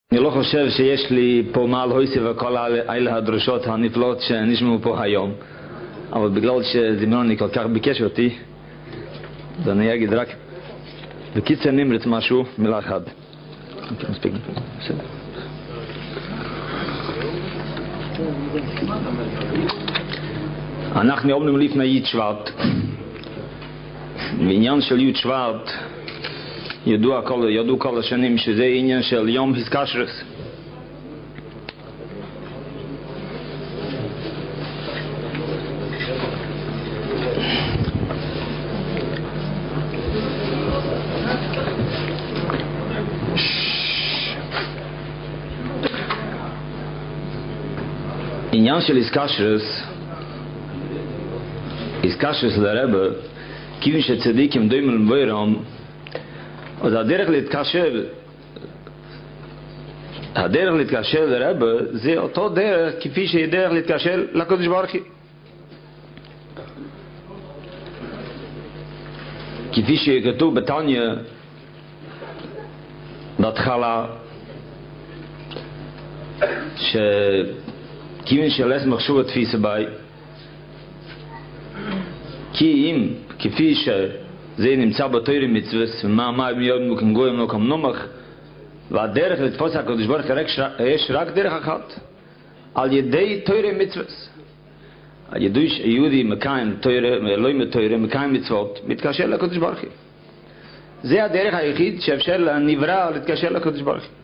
אני לא חושב שיש לי פה מעל הויסי וכל אלה הדרשות הנפלאות שנשמעו פה היום, אבל בגלל שזימרוני כל כך ביקש אותי, אז אני אגיד רק בקיצר נמרץ משהו, מילה אחת. מספיק, בסדר. אנחנו אומרים לפני י' שבט, בעניין של י' שבט ידעו כל השנים שזה עניין של יום היסקשרס. עניין של היסקשרס לרבה, כיוון שצדיקים דומים לבוירם, אז הדרך להתקשר לרבה זה אותו דרך כפי שהיא דרך להתקשר לקדוש ברוך הוא. כפי שכתוב בתניא בהתחלה, שכיוון שלס מחשוב התפיסה בי, כי אם כפי זה נמצא בתורה מצוות, מה מיד מוקם גויים לא קם נומך, והדרך לתפוס הקדוש ברוך הוא יש רק דרך אחת, על ידי תורה מצוות. על ידי יהודי מקיים תורה, אלוהי מתורה, מקיים מצוות, מתקשר לקדוש ברוך הוא. זה הדרך היחיד שאפשר לנברא להתקשר לקדוש ברוך הוא.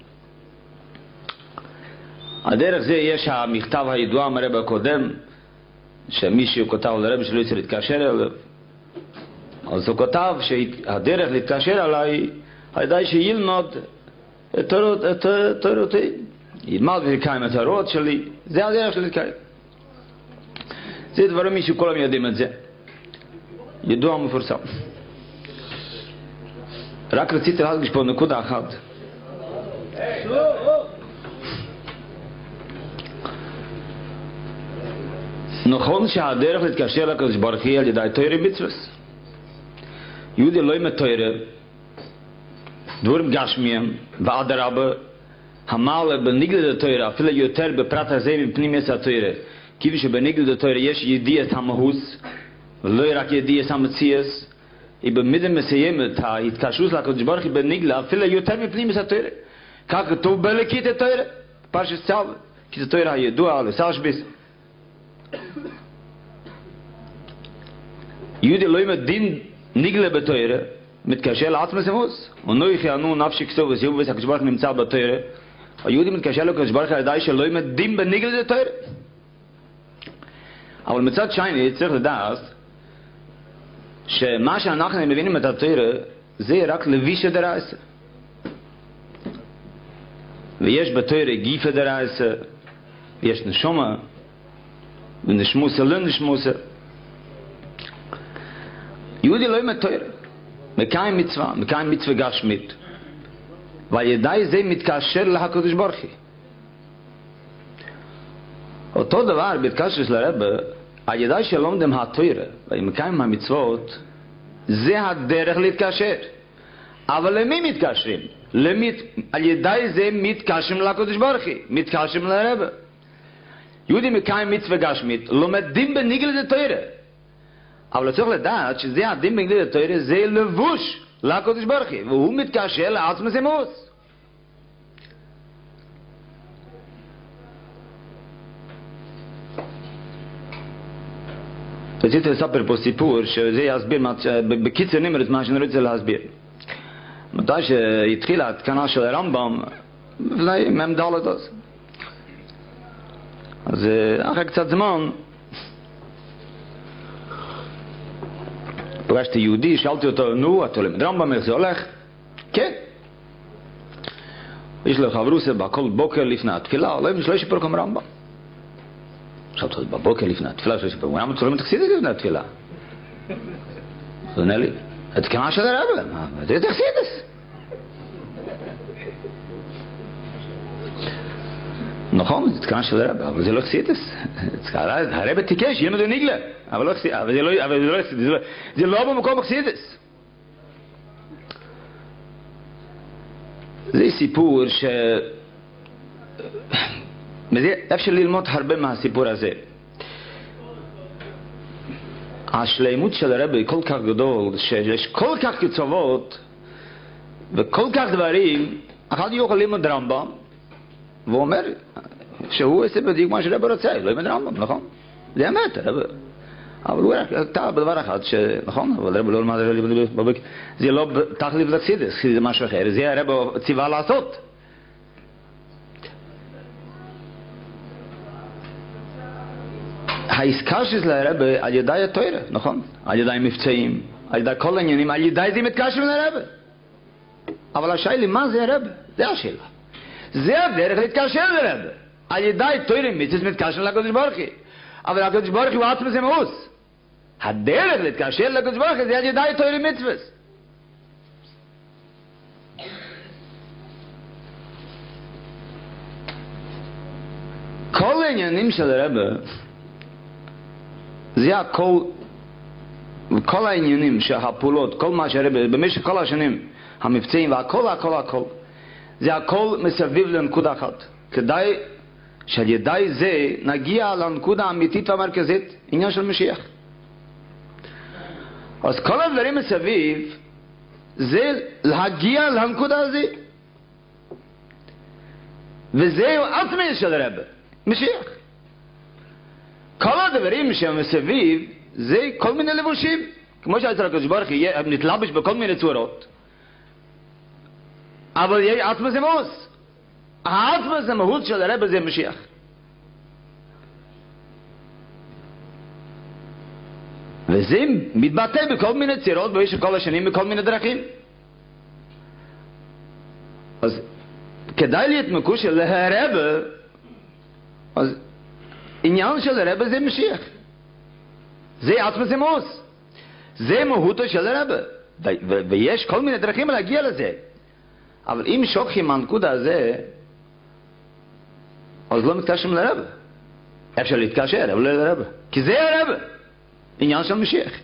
הדרך זה יש המכתב הידוע מהרב הקודם, שמישהו כותב לרב שלא יצא להתקשר אליו, אז הוא כותב שהדרך להתקשר אליי על ידי שילמד את תורתי, ילמד ויקיים את התורות שלי, זה הדרך של להתקיים. זה דברים מישהו כולם יודעים את זה, ידוע מפורסם. רק רציתי להדגיש פה נקודה אחת. נכון שהדרך להתקשר לקדוש ברוך הוא על ידי תורה מצוות. יהודי לא עם התורה, דברים גשמיים, ואדרבה, המעלה בניגוד התורה, אפילו יותר בפרט הזה מפנימיוס התורה, כיוון שבניגוד התורה יש ידיעת המהות, ולא רק ידיעת המציאות, ובמידה מסוימת ההתקשרות לקדוש ברוך הוא בניגוד, אפילו יותר מפנימיוס התורה. כך כתוב בליקית התורה, פרשת צו, כי התורה הידוע לסרשביס. יהודי לא עם הדין ניגלה בתורה, מתקשר לעצמס אמוס, ונוח יענו נפשי כסוב וסיוב והקדוש ברוך הוא נמצא בתורה. היהודי מתקשר לקדוש ברוך הוא על ידי שלא עם הדין בניגלה בתורה. אבל מצד שני צריך לדעת שמה שאנחנו מבינים את התורה זה רק לבישה דרעסה, ויש בתורה גיפה דרעסה, ויש נשומה ונשמוסה לא נשמוסה. יהודי לא עם התורה, מקיים מצווה גשמית, ועל ידי זה מתקשר לקדוש ברוך הוא. אותו דבר בהתקשרות לרבה, על ידי שלומדים התורה ומקיים המצוות, זה הדרך להתקשר. אבל למי מתקשרים? על ידי זה מתקשרים לקדוש ברוך הוא, מתקשרים לרבה. יהודי מקיים מצווה גשמית, לומדים בניגוד לתורה. אבל צריך לדעת שזה הדין בניגוד לתורה, זה לבוש לקדוש ברוך הוא, והוא מתקשר לעצמס אמוס. רציתי לספר פה סיפור שזה יסביר בקיצר נמרץ מה שאני רוצה להסביר. מתי שהתחילה התקנה של הרמב"ם, לפני מ"ד אז אחרי קצת זמן פגשתי יהודי, שאלתי אותו, נו, אתה לומד רמב"ם, איך זה הולך? כן. יש לו חברוסה בכל בוקר לפני התפילה, לא יש פה כמו רמב"ם. שאלתי אותו, בבוקר לפני התפילה, יש פה, למה אתה לומד תחסידס לפני התפילה? אז הוא עונה לי, התקנה של הרב, זה תחסידס. נכון, זה תקנה של הרב, אבל זה לא תחסידס. הרב תיקש, ילמדו ניגלה, אבל זה לא במקום תחסידס. זה סיפור אפשר ללמוד הרבה מהסיפור הזה. השלמות של הרבי היא כל כך גדול, שיש כל כך קצוות וכל כך דברים. אחד יוכל ללמוד רמב"ם והוא אומר שהוא עושה בדיוק מה שהרבי רוצה, לא ילמד רמב"ם, נכון? זה אמת, הרבי. אבל הוא רק טעה בדבר אחד, נכון? אבל הרבי לא למד, זה לא תחליף לחסידות, חסידות זה משהו אחר, זה הרבי ציווה לעשות. העסקה של הרבי על ידי התורה, נכון? על ידי מבצעים, על ידי כל העניינים, על ידי זה מתקשרים לרבי. אבל השאלה, מה זה הרבי? זה השאלה. זה הדרך להתקשר לרבי. על ידי תורה מצוות מתקשרים לקדוש ברוך הוא. אבל הקדוש ברוך הוא עצמו זה מאוס. הדרך להתקשר לקדוש ברוך הוא זה על ידי תורה מצוות. כל העניינים של הרבי זה הכל, כל העניינים שהפעולות, כל מה שהרבי במשך כל השנים, המבצעים והכל, זה הכל מסביב לנקודה אחת, כדי שעל ידי זה נגיע לנקודה האמיתית והמרכזית, עניין של משיח. אז כל הדברים מסביב זה להגיע לנקודה הזאת, וזהו עצמי של הרבי, משיח. כל הדברים שמסביב זה כל מיני לבושים, כמו שאצל הקדוש ברוך הוא נתלבש בכל מיני צורות, אבל יש עצמו זה מאוס. העצמו זה מהות של הרבי, זה משיח. וזה מתבטא בכל מיני צורות במשך כל השנים, בכל מיני דרכים. אז כדאי להתמקד של הרבי, אז עניין של הרבי זה משיח. זה עצמו זה מאוס. זה מהותו של הרבי. ויש כל מיני דרכים להגיע לזה. אבל אם שוכחים מהנקודה הזה, אז לא מתקשרים לרבי. אפשר להתקשר, אבל לא לרבי. כי זה הרבי. עניין של משיח.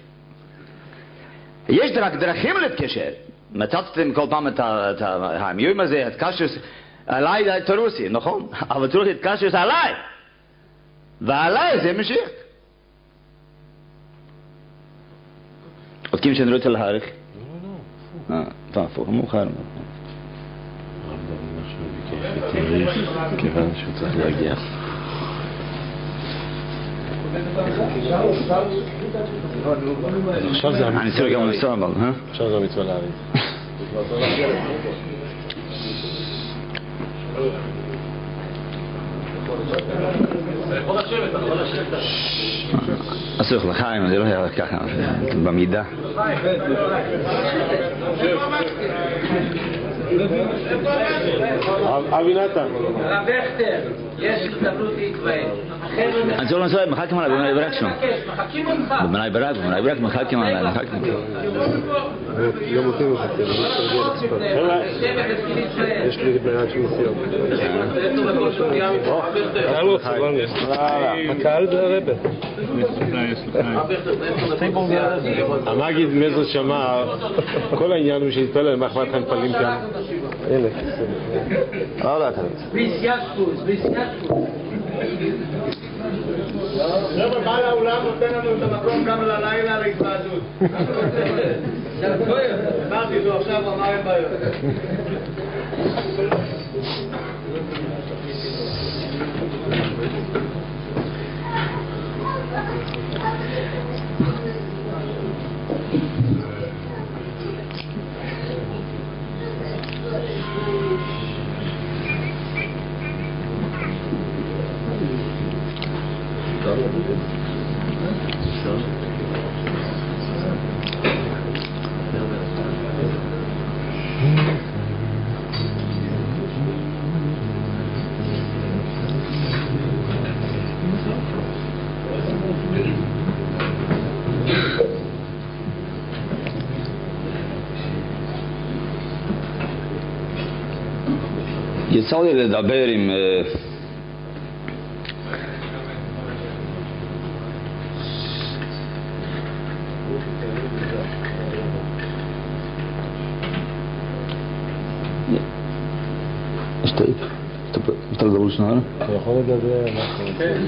יש רק דרכים להתקשר. מצאתם כל פעם את המיום הזה, התקשר עליי תרוסי, נכון? אבל צריך להתקשר עליי. ועליי זה משיח. עוד כמה שאני רוצה להעריך? לא, הפוך, מאוחר. הרב משהו ביקש לתאריך, כיוון שהוא צריך להגיע. עכשיו זה אני צריך גם לנסוע, אבל, עכשיו זה המצווה להעריך. אסור לחיים, זה לא היה ככה, במידה. אבי נתן. הרב בכטר, יש הזדמנות להתוועד. אני צריך לנסוע, מחכים עליי במנהי ברק שלנו. מחכים אותך. במנהי ברק מחכים עליי, מחכים. לא מותים מחכים, יש לי בעיה של נסיעות. הקהל זה הרבה. המגיד מזו שמע, כל העניין הוא שהתפלל, מה אכפת לכם פלים כאן? הנה, לא יודעת. ביסייסקוס. רבא, בעל האולם נותן לנו את המקום גם ללילה להתוועדות. אמרתי לו עכשיו, הוא אמר אין בעיות. יצא לי לדבר עם Steht. אתה לדבר שניה? אתה יכול לדבר, אנחנו... כן.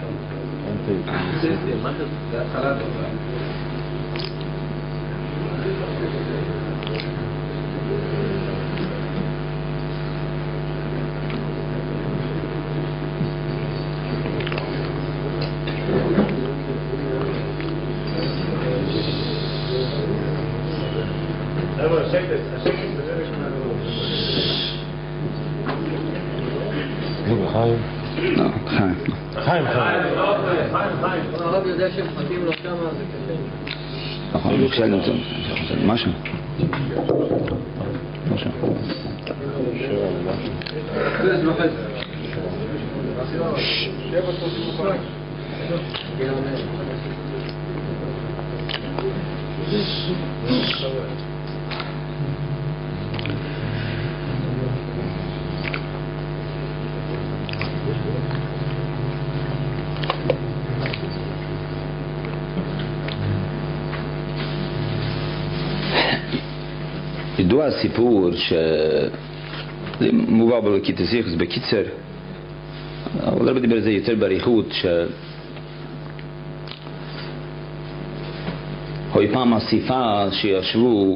חיים. לא, חיים. הרב יודע שמחכים לו שם, זה קשה. נכון, אני חושב למצוא. משהו. ידוע הסיפור שמובא בלקית הסיכוס בקיצר, אבל הרבה דיבר על זה יותר באריכות, שהוי פעם אסיפה שישבו,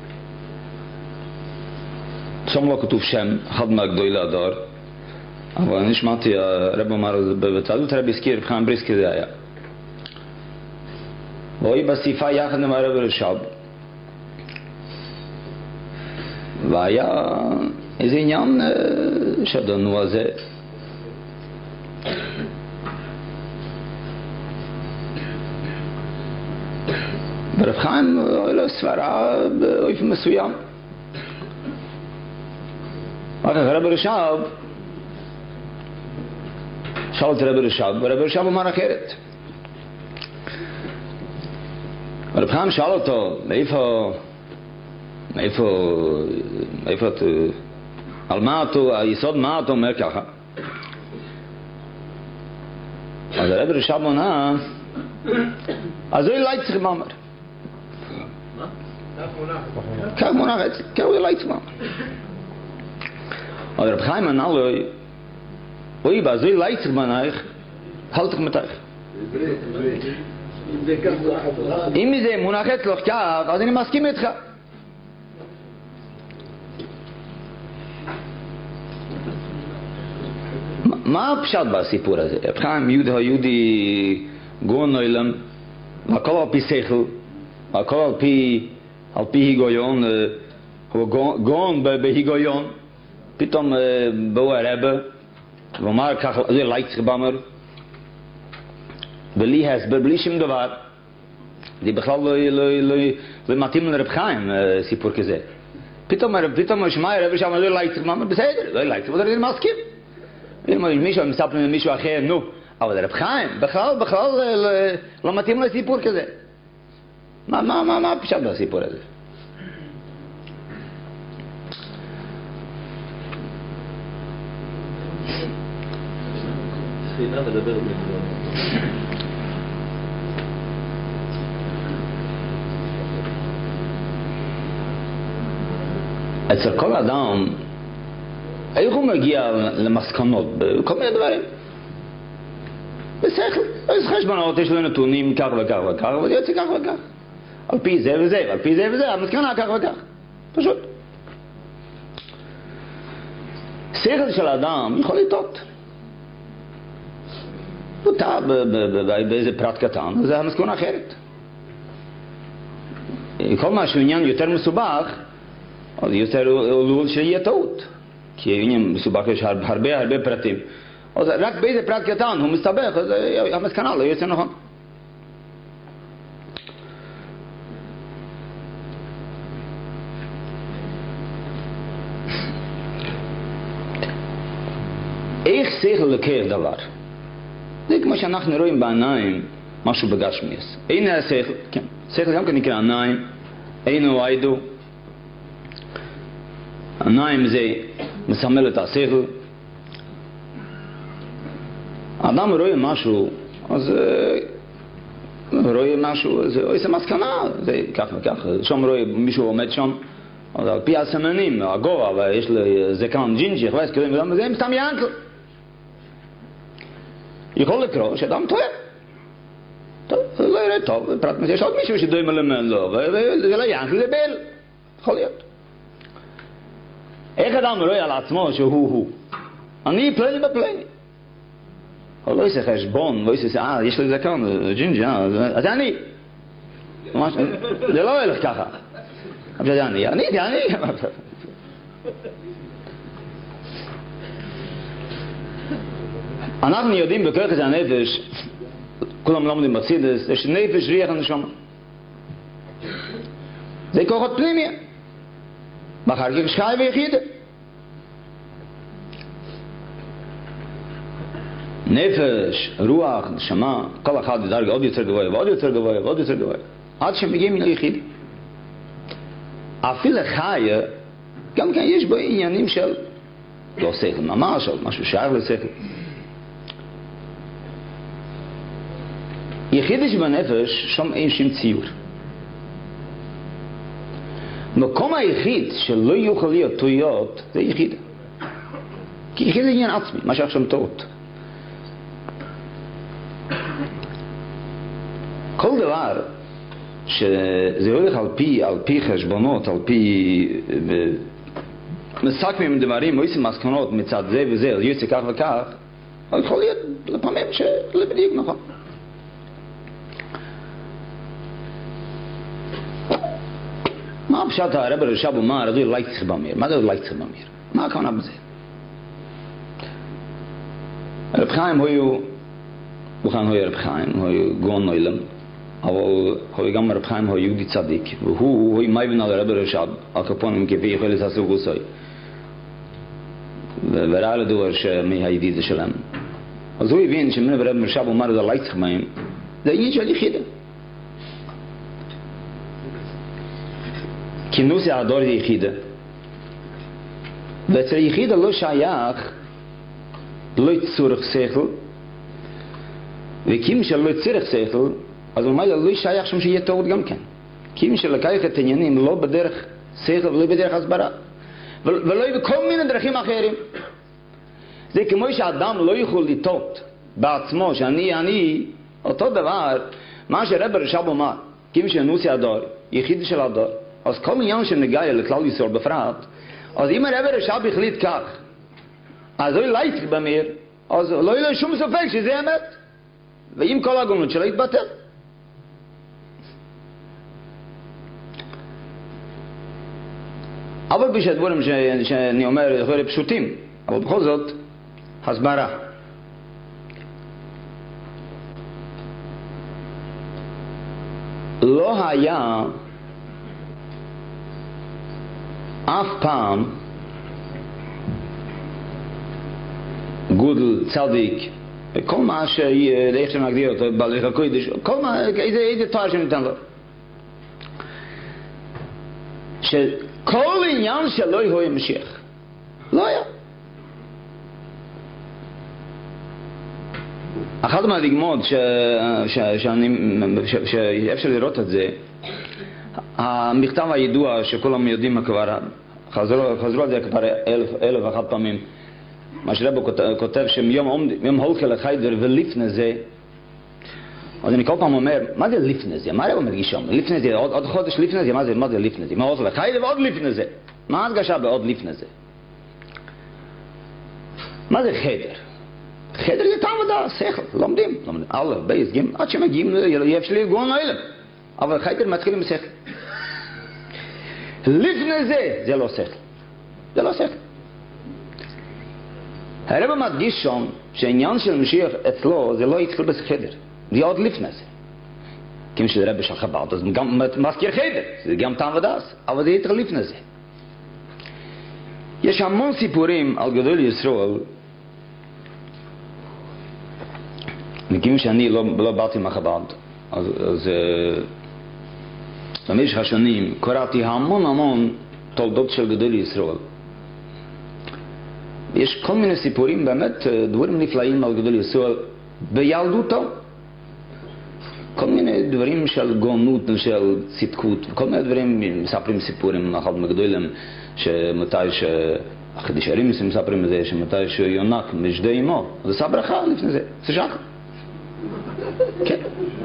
שם לא כתוב שם, אחד מהגדולי הדור, אבל אני שמעתי הרב אמר בצעדות הרב הזכיר חיים בריסקי זה היה, והוי באסיפה יחד עם הרב רש"ב, והיה איזה עניין שדנו על זה. ורב חיים היה לו סברה באופן מסוים. אחר כך הרב רש"ב שאל את הרב רש"ב, ורב רש"ב אמר אחרת. ורב חיים שאל אותו, מאיפה אתה, על מה אתה, היסוד מה אתה אומר ככה? אז הרב רש"ב עונה, אז הוא אליי צריך מאמר. מה? כך מונח אצלי, כך הוא אליי צריך מאמר. אבל רב חיים ענה לו, אוי, אז הוא אליי צריך מאמר, חלתך מתך. אם זה מונח אצלך כך, אז אני מסכים איתך. מה הפשט בסיפור הזה? רב חיים יהודי גאון עולם, והכל על פי שכל, והכל על פי היגיון, הוא גאון בהיגיון, פתאום באו הרבה, ואומר ככה, זה לייצר באמר, בלי הסבר, בלי שום דבר, זה בכלל לא מתאים לרב חיים סיפור כזה. פתאום הוא שמע הרב שם, לא לייצר באמר, בסדר, לא לייצר, אבל אני מסכים. אם מישהו מספר למישהו אחר, נו, אבל רב חיים, בכלל לא מתאים לסיפור כזה. מה פשט בסיפור הזה? ספינה מדברת בגלל. אצל כל אדם, איך הוא מגיע למסקנות בכל מיני דברים? בשכל, יש חשבונות, יש לו נתונים כך וכך וכך, אבל יוצא כך וכך. על פי זה וזה, ועל פי זה וזה, המסקנה כך וכך. פשוט. שכל של האדם יכול לטעות. הוא טעה באיזה פרט קטן, זה המסקנה אחרת. כל מה שעניין יותר מסובך, אז יותר עלול שיהיה טעות. כי עניין מסובך יש הרבה פרטים. אז רק באיזה פרט קטן הוא מסתבך, אז המסקנה לא יוצא נכון. איך שכל לוקח דבר? זה כמו שאנחנו רואים בעיניים משהו בגשמיאס. הנה השכל, כן, שכל גם כן נקרא עיניים, אינו עידו. עיניים זה מסמל את השכל. האדם רואה משהו, אז רואה משהו, זה מסקנה, זה כך וכך. שם רואה מישהו עומד שם, או על פי הסמנים, הגובה, ויש לו זקן ג'ינג'י, אני weiß, זה הם סתם ינקל. יכול לקרוא שאדם טועה. טוב, זה לא יראה טוב, פרט מזה, יש עוד מישהו שדומה למנו, וזה לא ינקל, זה בל. יכול להיות. איך אדם רואה על עצמו שהוא הוא? אני פלני בפלני. הוא לא יעשה חשבון, לא יעשה, יש לי זקן, ג'ינג'י, אז זה אני. זה לא הולך ככה. אבל זה אני. אנחנו יודעים בכוח הזה הנפש, כולם לומדים בצידס, יש נפש ריח הנשמה. זה כוחות פנימיה. ואחר כך שחי ויחידה. נפש, רוח, נשמה, כל אחד דרגה עוד יותר גבוה ועוד יותר גבוה ועוד יותר גבוה. עד שמגיעים ליחיד. אפילו חיה, גם כן יש בו עניינים של לא שכל ממש, או משהו שייך לשכל. יחיד שבנפש, שם אין שום ציור. מקום היחיד שלא יוכל להיות טעויות, זה יחיד. כי יחיד זה עניין עצמי, מה שעכשיו טעות. כל דבר שזה הולך על פי חשבונות, על פי מסכמים דברים, או עושים מסקנות מצד זה וזה, יוצא כך וכך, יכול להיות לפעמים שלא בדיוק נכון. מה פשט הרב רש"ב אומר, זה לייצח במיר. מה זה לייצח במיר? מה הכוונה בזה? רב חיים הוא רב חיים, הוא גאון עולם, אבל גם רב חיים הוא יהודי צדיק, והוא מייבן על הרב רש"ב, על כפונים כפי יכול לעשות גוסוי. וראה לדבר מהידידה שלהם. אז הוא הבין שמן הרב רש"ב אומר, זה לייצח בהם, זה עניין של יחידה. כינוס הדור זה יחידה. ואצל יחידה לא שייך, לא צורך שכל, וכי שלא צריך שכל, אז הוא אומר, לא שייך שם שיהיה טעות גם כן. כי אם שלקח את העניינים לא בדרך שכל ולא בדרך הסברה, ולא בכל מיני דרכים אחרים. זה כמו שאדם לא יכול לטעות בעצמו, שאני, אותו דבר, מה שרב רש"ב אומר, כי אם שנוסי הדור, יחיד של הדור, אז כל עניין שנגע לכלל ישראל בפרט, אז אם הרב רש"ב החליט כך, אז הוא לייצח במיר, אז לא יהיה שום ספק שזה אמת. ואם כל הגונות שלו יתבטל. אבל בשדבורים שאני אומר יותר פשוטים, אבל בכל זאת, הסברה. לא היה אף פעם גודל צדיק, כל מה שאיך שמגדיר אותו, בהלכה קודש, כל מה, איזה תואר שניתן לו. שכל עניין שלא יהיה משיח. לא היה. אחת מהדגמות שאפשר לראות את זה, המכתב הידוע שכולם יודעים כבר, חזרו על זה כבר 1001 פעמים, מה שרבו כותב שמיום הולכה לחיידר ולפני זה, אז אני כל פעם אומר, מה זה לפני זה? מה רבו מרגיש שם? לפני זה, עוד חודש לפני זה, מה זה לפני זה? מה הולכה לחיידר ועוד לפני זה? מה ההדגשה בעוד לפני זה? מה זה חדר? חדר זה טעם ודעת, שכל, לומדים, א', בייס, ג', עד שמגיעים ליב שלי גאון העולם. אבל חדר מתחיל עם שכל. לפני זה לא שכל. זה לא שכל. הרב מדגיש שם שהעניין של משיח אצלו זה לא יתחיל בחדר, זה עוד לפני זה. כמו שזה רב של חב"ד, אז גם מזכיר חדר, זה גם טעם ודעת, אבל זה יתחיל לפני זה. יש המון סיפורים על גדול ישראל, מכיוון שאני לא באתי מהחב"ד, אז במשך השנים קראתי המון תולדות של גדול ישראל. יש כל מיני סיפורים, באמת דברים נפלאים על גדול ישראל בילדותו. כל מיני דברים של גאונות ושל צדקות, כל מיני דברים, מספרים סיפורים, אחד מגדולים, שמתי שהחדישרים מספרים את זה, שמתי שיונק משדה אמו, אז עשה ברכה לפני זה, זה שקל. כן.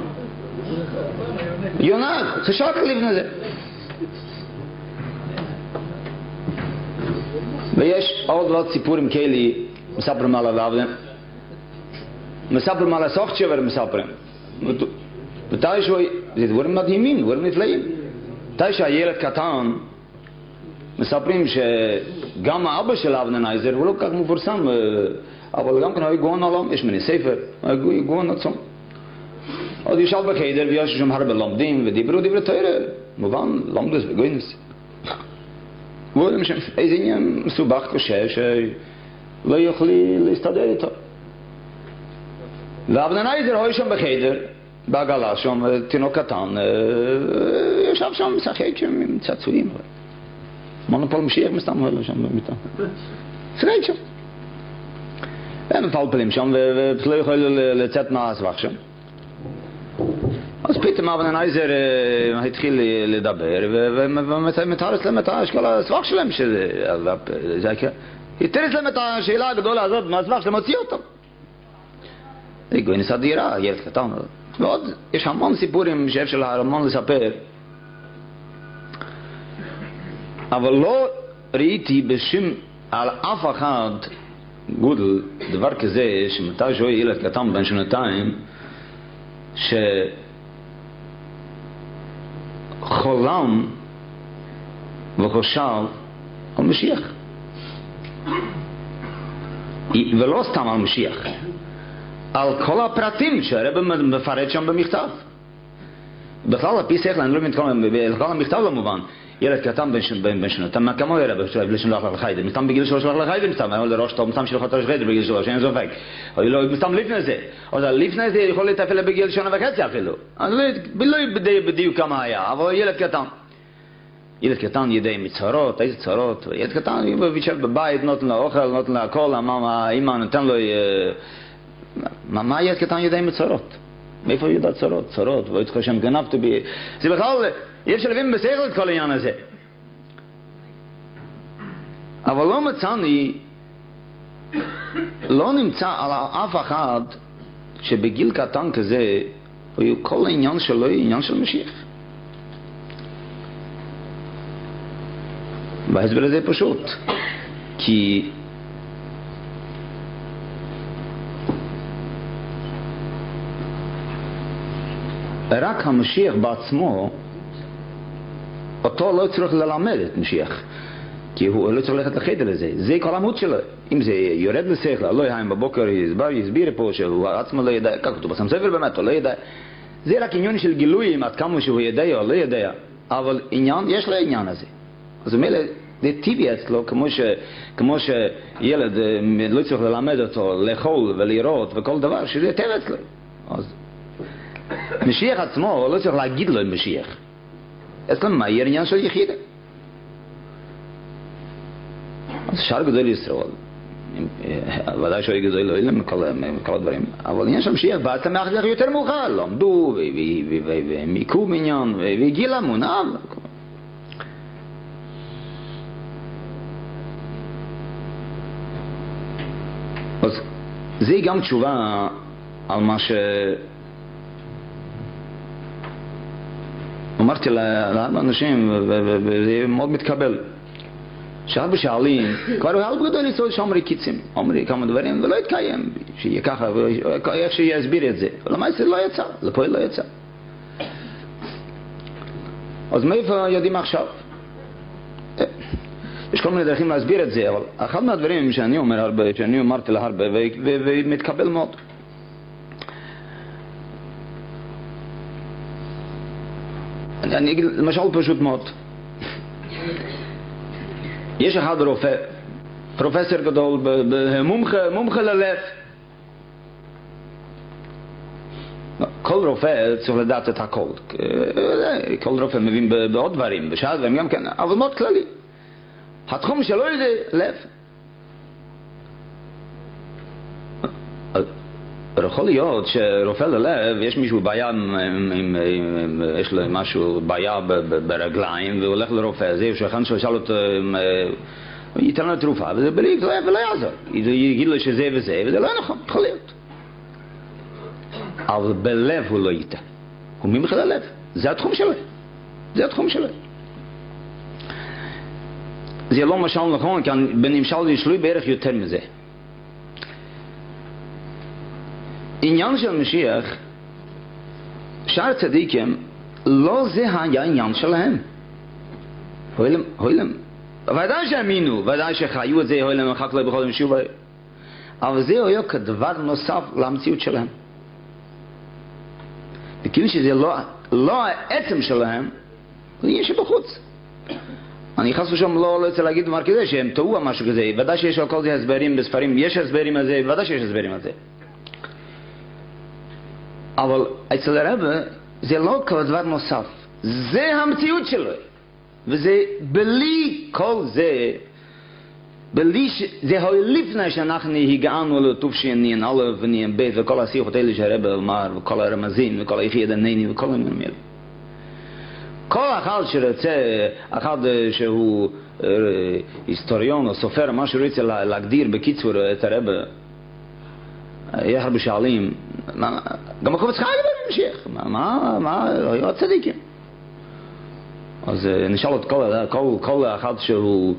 יונק, זה שקל לפני זה. ויש עוד סיפורים כאלה, מספרים על הלבן, מספרים על הסוכצ'בר, מספרים. מתי זה דברים מדהימים, דברים נפלאים. מתי שהילד קטן, מספרים שגם האבא של אבננייזר, הוא לא כל כך מפורסם, אבל גם כן היה גאון עולם, יש מני ספר, היה גאון עצום. אז ישב בחדר ויש שם הרבה לומדים ודיברו דברי תורה, מובן, לומדס וגוינס. ואומרים שם, איזה עניין מסובך קשה שלא יכלי להסתדר איתו. ואבננייזר היה שם בחדר, בעגלה שם, תינוק קטן, ישב שם, משחק שם עם צעצועים. מונופול משיח מסתם היה שם במיטה. משחק שם. והם מפלפלים שם, ולא יכולו לצאת מהסבך שם. אז פתאום אבננייזר התחיל לדבר, ומתארץ להם את כל הסבך שלהם, התארץ להם את השאלה הגדולה הזאת, מהסבך שלהם הוציא אותם. זה גוינס אדירה, ילד קטן. ועוד, יש המון סיפורים שאפשר המון לספר, אבל לא ראיתי בשום, על אף אחד גודל, דבר כזה, שמתי שהוא ילד קטן בן שנתיים, שחולם וחושב על משיח. ולא סתם על משיח, על כל הפרטים שהרב מפרט שם במכתב. בכלל, על פי שכל, אני לא מבין, כל המכתב לא מובן. ילד קטן בן שנתיים, כמה הרב לשלוח לך לחיידר? מסתם בגיל שלו שלוח לחיידר, מסתם, היה לראש טוב, מסתם שלוח לחיידר בגיל שלו, שאין סופק. מסתם לפני זה. אז לפני זה יכול להיות אפילו בגיל שנה וחצי אפילו. אני לא בדיוק כמה היה, אבל ילד קטן. ילד קטן ידע מצרות, איזה צרות. ילד קטן יושב בבית, נותן לו אוכל, נותן לו הכל, אמא נותן לו... מה ילד קטן ידע מצרות? מאיפה הוא ידע צרות? צרות, ואיתך שם גנבתי בי... זה בכלל... אי אפשר להבין בשכל את כל העניין הזה. אבל לא מצאני, לא נמצא על אף אחד שבגיל קטן כזה, כל העניין שלו הוא עניין של משיח. וההסבר הזה פשוט. כי רק המשיח בעצמו, אותו לא צריך ללמד את משיח, כי הוא לא צריך ללכת לחדר לזה. זה כל המהות שלו. אם זה יורד לשכל, לא יהיה בבוקר יסביר פה שהוא עצמו לא ידע, כך כתוב בסם ספר באמת, הוא לא ידע. זה רק עניין של גילויים, עד כמה שהוא ידע או לא ידע, אבל עניין, יש לו עניין הזה. אז הוא מלא, זה טבעי אצלו, כמו שילד לא צריך ללמד אותו לאכול ולראות וכל דבר, שזה טבע אצלו. אז משיח עצמו לא צריך להגיד לו משיח. אצלם מה יהיה עניין של יחידה? אז שער גדול ישראל, ודאי שהוא גדול לא אלה מכל הדברים, אבל עניין של משיח בא אצלם מאחר יותר מאוחר, למדו ומיקו עניין והגיע לאמונה. אז זה גם תשובה על מה אמרתי להרבה אנשים, וזה מאוד מתקבל. שהרבה שואלים, כבר הוא הרבה גדול לצעוד שאומרי קיצים, אומרי כמה דברים, ולא יתקיים, שיהיה ככה, איך שיסביר את זה. ולמה זה לא יצא, לפועל לא יצא. אז מאיפה יודעים עכשיו? יש כל מיני דרכים להסביר את זה, אבל אחד מהדברים שאני אומר הרבה, שאני אמרתי להרבה, ומתקבל מאוד. אני אגיד למשל פשוט מאוד. יש אחד רופא, פרופסור גדול, מומחה ללב. כל רופא צריך לדעת את הכל. כל רופא מבין בעוד דברים, בשאר דברים גם כן, אבל מאוד כללי. התחום שלו זה לב. יכול להיות שרופא ללב, יש מישהו בעיה, יש לו משהו, בעיה ברגליים, והוא הולך לרופא הזה, ושאחד שאל אותו, הוא ייתן לו תרופה, וזה בלי, ולא יעזור. יגיד לו שזה וזה, וזה לא נכון, יכול להיות. אבל בלב הוא לא ייתן. הוא מומחה ללב. זה התחום שלו. זה התחום שלו. זה לא משל נכון, כי בנמשל יש לי בערך יותר מזה. עניין של משיח, שאר צדיקים, לא זה היה עניין שלהם. הוילם. ודאי שהאמינו, ודאי שחיו את זה, הוילם אחר כך בכל המשוב. אבל זה היה כדבר נוסף למציאות שלהם. וכאילו שזה לא העצם שלהם, זה יהיה שבחוץ. אני חס ושלום לא רוצה להגיד דבר כזה, שהם טעו על משהו כזה. ודאי שיש על כל זה הסברים בספרים, יש הסברים על זה, ודאי שיש הסברים על זה. אבל אצל הרב זה לא כל דבר נוסף. זה המציאות שלו. וזה בלי כל זה, זה לפני שאנחנו הגענו לטוב שנין א' ונין ב' וכל השיחות האלה שהרב אמר, וכל הרמזים, וכל היחיד הנני, וכל העניינים האלה. כל אחד שרוצה, אחד שהוא היסטוריון או סופר, מה שרוצה להגדיר בקיצור את הרב, יש הרבה שואלים, גם החפץ חיים במשיח, מה, היו הצדיקים. אז נשאל את כל אחד שהוא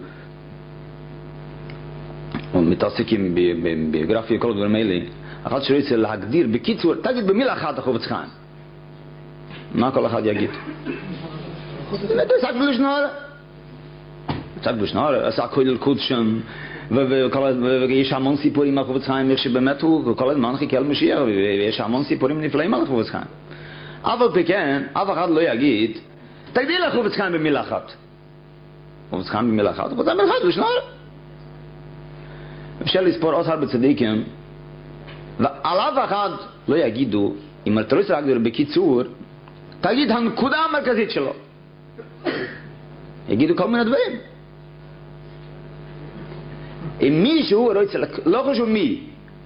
מתעסקים בביוגרפיה, כל הדברים האלה, אחד שרוצה להגדיר בקיצור, תגיד במילה אחת החפץ חיים. מה כל אחד יגיד? עסק בלשנור. עסק בלשנור, עסק כולל קודשם, ויש המון סיפורים על חפץ חיים, איך שבאמת הוא כל הזמן חיכה למשיח, ויש המון סיפורים נפלאים על חפץ חיים. אבל כן, אף אחד לא יגיד, תגדיר לך חפץ חיים במילה אחת. חפץ חיים במילה אחת, חפץ חיים במילה אחת, בלשנור. אפשר לספור עוד הרבה צדיקים, ועל אף אחד לא יגידו, אם אתה רוצה להגדיר בקיצור, תגיד הנקודה המרכזית שלו. יגידו כל מיני דברים. אם מישהו רוצה, לא חשוב מי,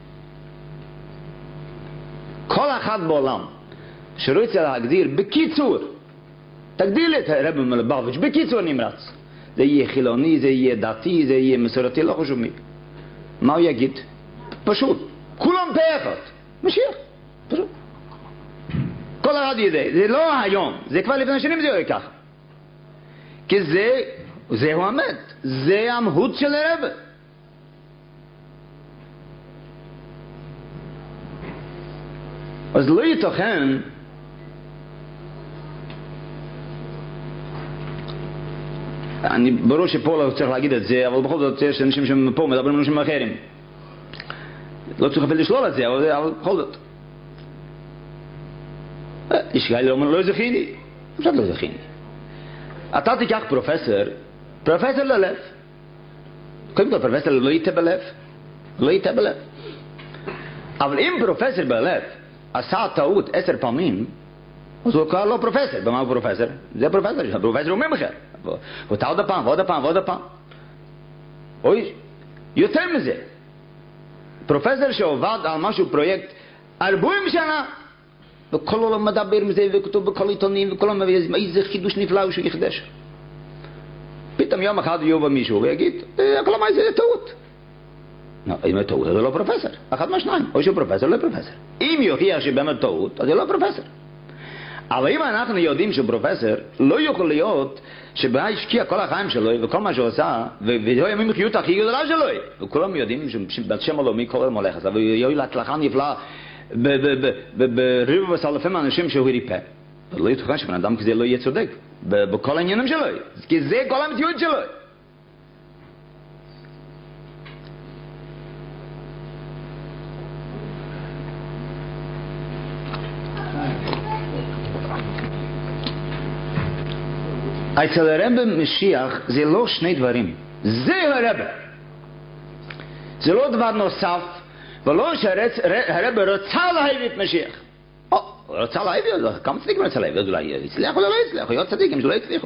כל אחד בעולם שרוצה להגדיר בקיצור, תגדיר לי את הרב מלובביץ' בקיצור נמרץ. זה יהיה חילוני, זה יהיה דתי, זה יהיה מסורתי, לא חשוב מי. מה הוא יגיד? פשוט. כולם פה אחד. משיח. פשוט. כל אחד יודע. זה לא היום. זה כבר לפני שנים זה יהיה ככה. כי זהו האמת. זה המהות של הרב. אז לא ייתכן אני ברור שפה לא צריך להגיד את זה, אבל בכל זאת יש אנשים שפה מדברים אנשים אחרים. לא צריך אפילו לשלול את זה, אבל בכל זאת. יש כאלה אומרים, לא זכיני. פשוט לא זכיני. אתה תיקח פרופסור ללב. קודם כל פרופסור לא ייתה בלב. לא ייתה בלב. אבל אם פרופסור בלב עשה טעות 10 פעמים, אז הוא קרא לו פרופסור. במה הוא פרופסור? זה פרופסור. הפרופסור הוא ממחר. ואתה עוד הפעם, ועוד הפעם, ועוד הפעם. אוי, יותר מזה. פרופסור שעובד על משהו פרויקט 40 שנה, וכל העולם מדבר מזה, וכתוב בכל עיתונים, וכל העולם, איזה חידוש נפלא הוא שהוא יחדש. פתאום יום אחד יובא מישהו ויגיד, כל מה זה טעות. לא, אם זה טעות, זה לא פרופסור. אחד מהשניים. או שהוא פרופסור, לא פרופסור. אם יוכיח שבאמת טעות, אז זה לא פרופסור. אבל אם אנחנו יודעים שהוא פרופסור, לא יכול להיות שבה השקיע כל החיים שלו וכל מה שהוא עשה, וזהו ימים החיות הכי גדולה שלו. וכולם יודעים שבשם הלאומי כל היום הולך, אבל יהיו להצלחה נפלאה בריבו וסלפים האנשים שהוא ריפא. לא יתכן שבן אדם כזה לא יהיה צודק בכל העניינים שלו, כי זה כל המציאות שלו. אצל הרב משיח זה לא שני דברים, זה הרב. זה לא דבר נוסף, ולא שהרב רצה להביא את משיח. רצה להביא, כמה צדיקים רצה להביא, אולי הצליח או לא הצליח, היו צדיקים שלא הצליחו.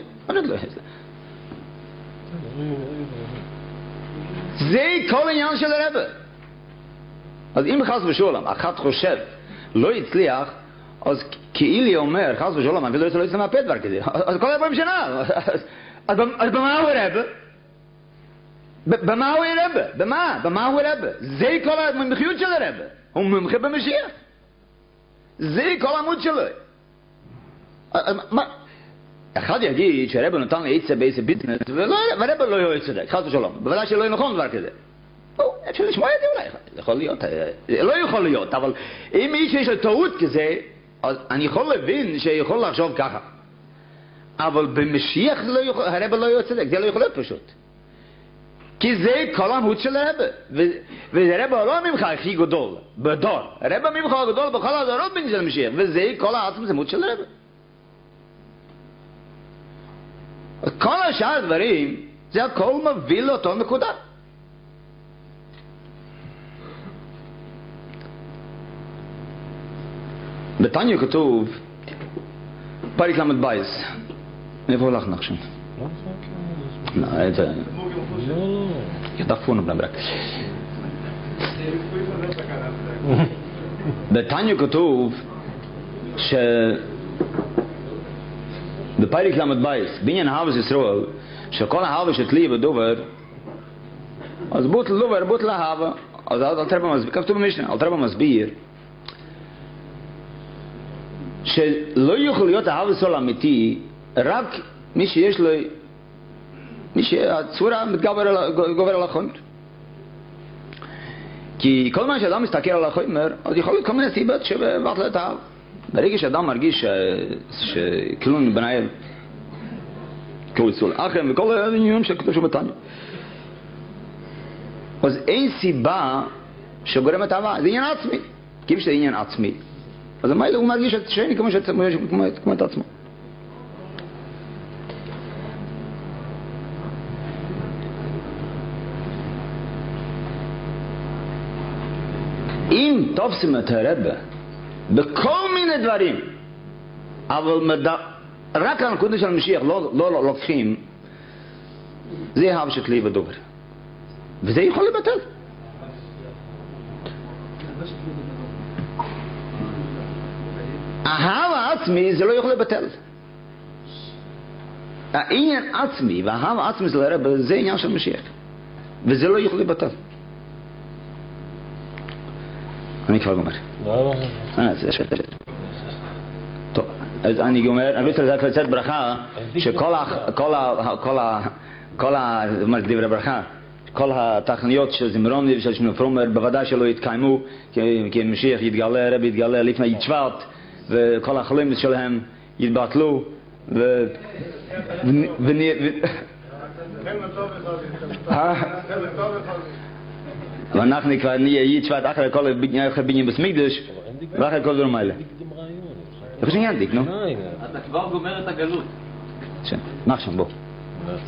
זה כל עניין של הרב. אז אם חס ושולם, אחד חושב, לא יצליח, אז כאילו אומר, חס ושולם, אני לא יצא מהפה דבר כזה. אז כל הדברים שנה. אז במה הוא רב? במה הוא רב? במה הוא רב? זה כל המומחיות של הרב. הוא מומחה במשיח. זה כל העמוד שלו. אחד יגיד שהרב נותן לי עצה באיזה ביטנס, והרב לא יהיה צודק, חס ושלום. בוודאי שלא יהיה נכון דבר כזה. אפשר לשמוע את זה אולי, יכול להיות, לא יכול להיות, אבל אם איש יש לו טעות כזה, אז אני יכול להבין שיכול לחשוב ככה. אבל במשיח הרב לא יהיה צודק, זה לא יכול להיות פשוט. כי זה כל המהות של הרב, והרב לא ממך הכי גדול, בדור. הרב ממך הגדול בכל הדורות בין של המשיח, וזה כל העצם זה מות של הרב. כל השאר הדברים, זה הכל מביא לאותו נקודה. בתניא כתוב, פרק למד בייס, איפה הולך נחשון? לא, זה... ידפון בנברק. בתניא כתוב, בפרק למד בייס, בעניין אהבת ישראל, שכל האהבה שתלי בדובר, אז בוטל דובר, בוטל אהבה, אז אל תרבה מסביר, כתוב במשנה, אל תרבה מסביר, שלא יכול להיות אהבה ישראל אמיתי, רק מי שיש לו, מי שהצורה מתגבר על החומר. כי כל מה שאדם מסתכל על החומר, אז יכול להיות כל מיני סיבות שבאת את האהבה. ברגע שאדם מרגיש שכלום בנאל, כל סול אחם וכל העניינים שקדוש בתניא, אז אין סיבה שגורמת אהבה, זה עניין עצמי. כי אם זה עניין עצמי, אז המילא הוא מרגיש את שני כמו את עצמו. אם תופסים את הרבה בכל מיני דברים, אבל רק הנקודה של המשיח לא לוקחים, זה אהבה שתלי בדובר, וזה יכול לבטל. אהבה עצמי זה לא יכול לבטל. העניין עצמי והאהבה עצמי של הרבה זה עניין של משיח, וזה לא יכול לבטל. אני כבר גומר. טוב, אז אני גומר, אני רוצה לצאת ברכה שכל דברי הברכה, כל התכניות של זמרוני ושל שמעון פרומר בוודאי שלא יתקיימו, כי משיח יתגלה, הרב יתגלה לפני יצ'וות, וכל החולים שלהם יתבטלו, ואנחנו כבר נהיה יצ'וות אחרי כל בניין בסמיקדש ואחרי כל דברים האלה. זה פשוט עניין דיק, נו? אתה כבר גומר את הגלות. מה עכשיו, בוא.